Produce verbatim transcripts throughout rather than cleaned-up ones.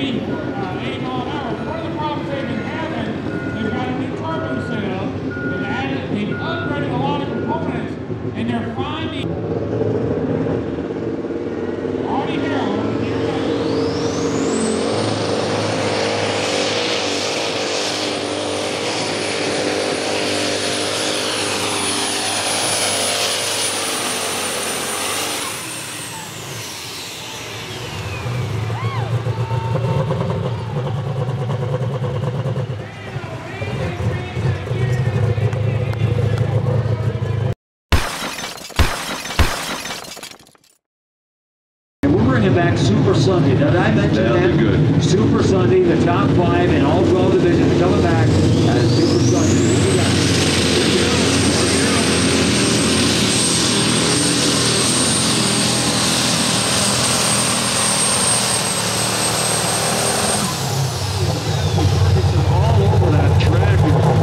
eighty, uh, eighty mile an hour. One of the problems they've been having, they've got a new turbo setup. They've added, they've upgraded a lot of components, and they're finding already here. Back Super Sunday. Did I mention That'll that? Be good. Super Sunday, the top five in all twelve divisions coming back as Super Sunday. All over that track.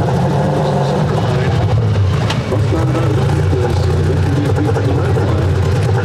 Let's not look at this. This could be a big red flag.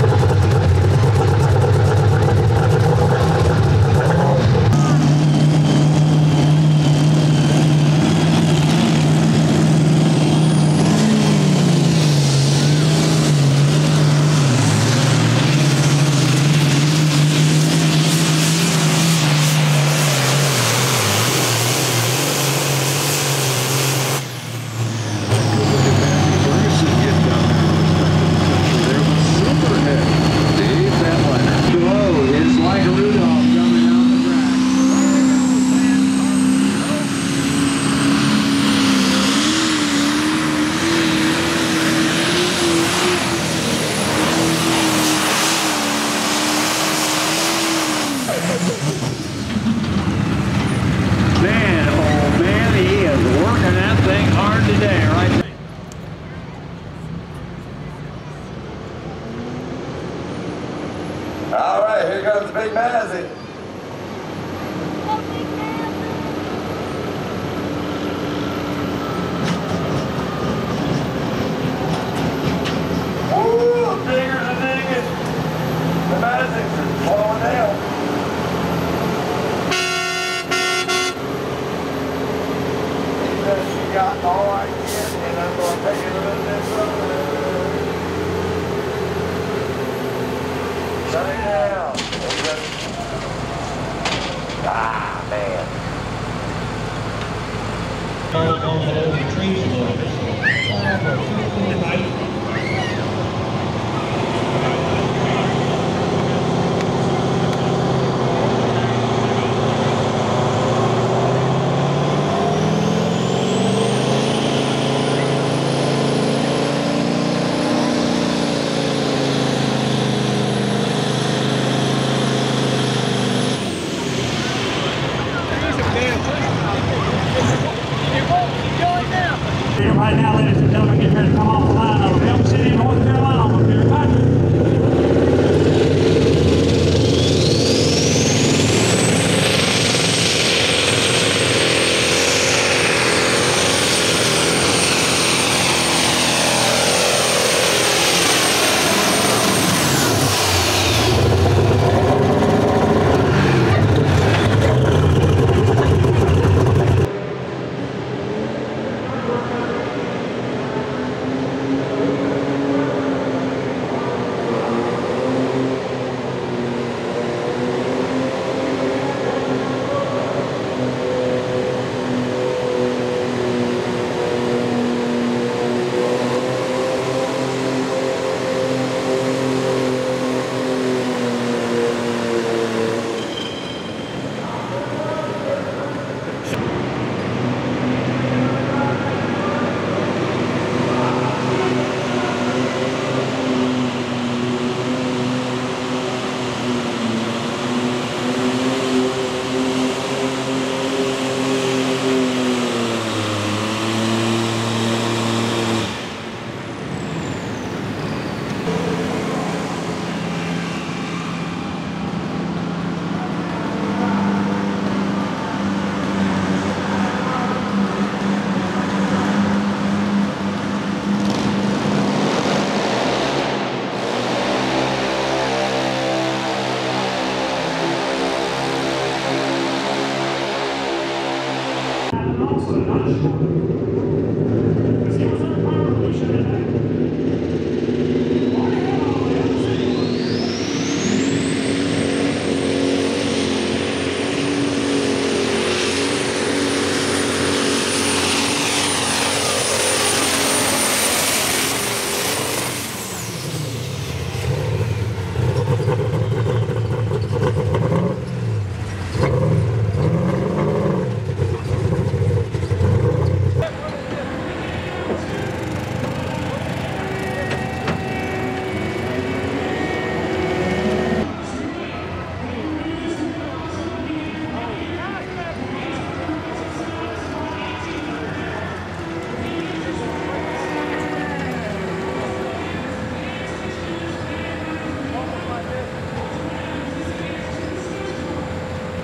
Man, oh man, he is working that thing hard today, right? All right, here goes the big Massey. Woo, bigger than biggest. The Masseys are slowing down. She got all I can, and I'm going to take it a little bit further. Shut it down. Ah, man. The trees a little bit. Right now, ladies and gentlemen, get ready to come off the line. also not short.